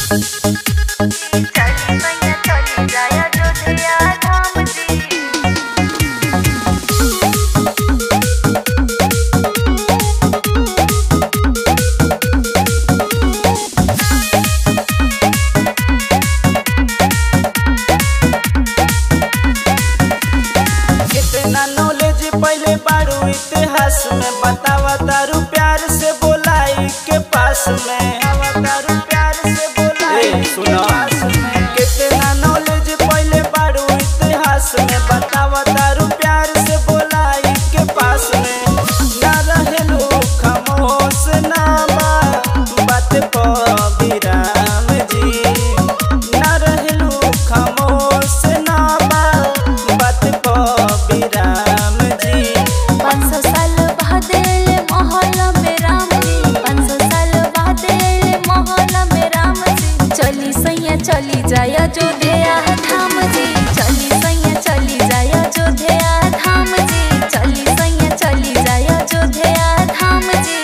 पहले बारू इतिहास में बतावा तारू प्यार से बोलाई के पास में तारू प्यार से बोलाई के पास में कितना नॉलेज पहले बारू इतिहास में बतावा तारू प्यार से बोलाई के पास में ना रहेलू खामोश ना बात पर विराम जी ना रहेलू खामोश ना बात पर विराम। 500 साल बाद महल में राम जी, 500 साल बाद महल में राम जी, चली सैया चली जाया अयोध्या धाम जी, चली सैया चली जाया अयोध्या धाम जी, चली सैया चली जाया अयोध्या धाम जी,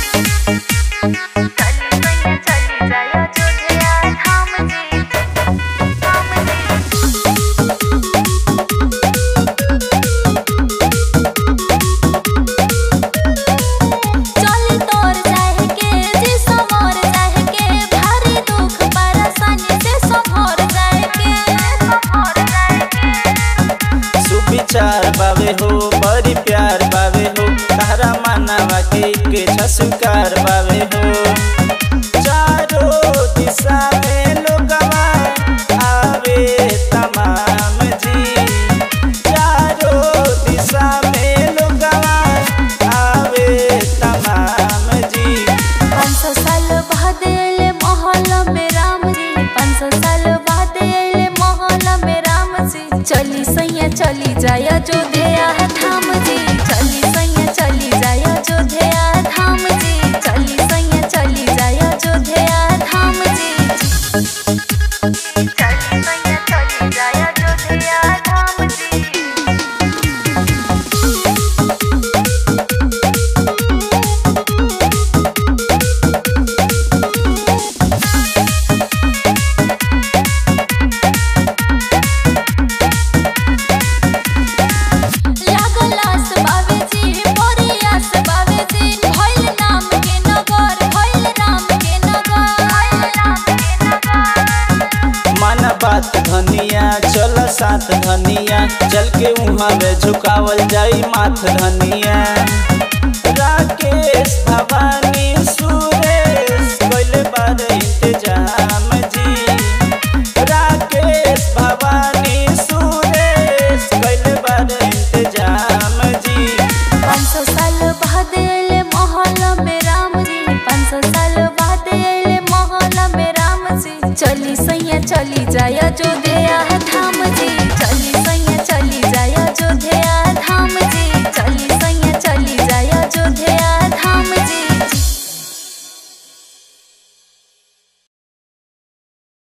चली सैया चली जाया अयोध्या धाम जी। विचार बावे हो बड़ी प्यार बावे हो तारा मानवा के छसुकार बावे हो चारों दिशा में लोगवा आवे तमाम जी, चारों दिशा में लोगवा आवे तमाम जी। 500 साल बाद महल में राम जी, 500 साल बाद महल में राम जी, चली सैया चली जाया अयोध्या धाम जी, चली सैया चली जाया अयोध्या धाम जी, चली सैया चली जाया अयोध्या धाम जी, चली सैया चली जाया अयोध्या धाम जी। बात धनिया चल साथ धनिया चल के वहाँ में झुकावल जाई माथ धनिया। राकेश भवानी सुरेश कोइले बार इंतजाम जी, राकेश भवानी सुरेश कोइले बार इंतजाम जी। 500 साल बाद महल में राम जी, 500 साल बाद महल में राम जी, चली सैया चली जाया अयोध्या